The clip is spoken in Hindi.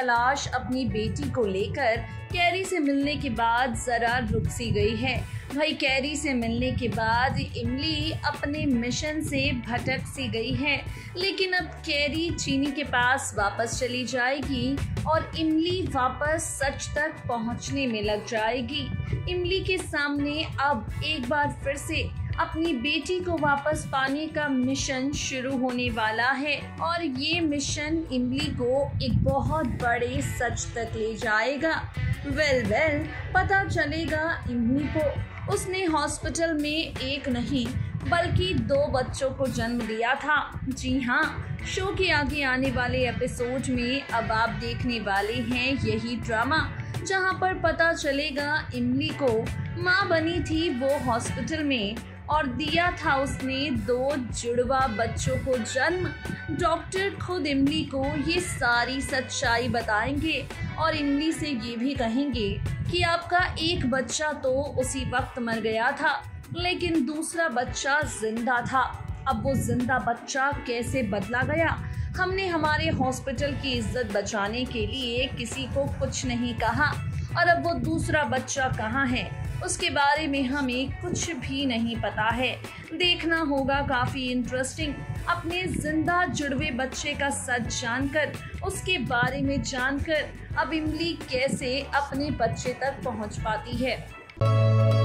तलाश अपनी बेटी को लेकर कैरी से मिलने के बाद जरा रुक सी गई है। भाई कैरी से मिलने के बाद इमली अपने मिशन से भटक सी गई है, लेकिन अब कैरी चीनी के पास वापस चली जाएगी और इमली वापस सच तक पहुंचने में लग जाएगी। इमली के सामने अब एक बार फिर से अपनी बेटी को वापस पाने का मिशन शुरू होने वाला है और ये मिशन इमली को एक बहुत बड़े सच तक ले जाएगा। वेल पता चलेगा इमली को उसने हॉस्पिटल में एक नहीं बल्कि 2 बच्चों को जन्म दिया था। जी हाँ, शो के आगे आने वाले एपिसोड में अब आप देखने वाले हैं यही ड्रामा, जहाँ पर पता चलेगा इमली को माँ बनी थी वो हॉस्पिटल में और दिया था उसने 2 जुड़वा बच्चों को जन्म। डॉक्टर खुद इमली को ये सारी सच्चाई बताएंगे और इमली से ये भी कहेंगे कि आपका एक बच्चा तो उसी वक्त मर गया था, लेकिन दूसरा बच्चा जिंदा था। अब वो जिंदा बच्चा कैसे बदला गया? हमने हमारे हॉस्पिटल की इज्जत बचाने के लिए किसी को कुछ नहीं कहा और अब वो दूसरा बच्चा कहाँ है उसके बारे में हमें कुछ भी नहीं पता है। देखना होगा काफी इंटरेस्टिंग। अपने जिंदा जुड़वे बच्चे का सच जानकर, उसके बारे में जानकर अब इमली कैसे अपने बच्चे तक पहुंच पाती है।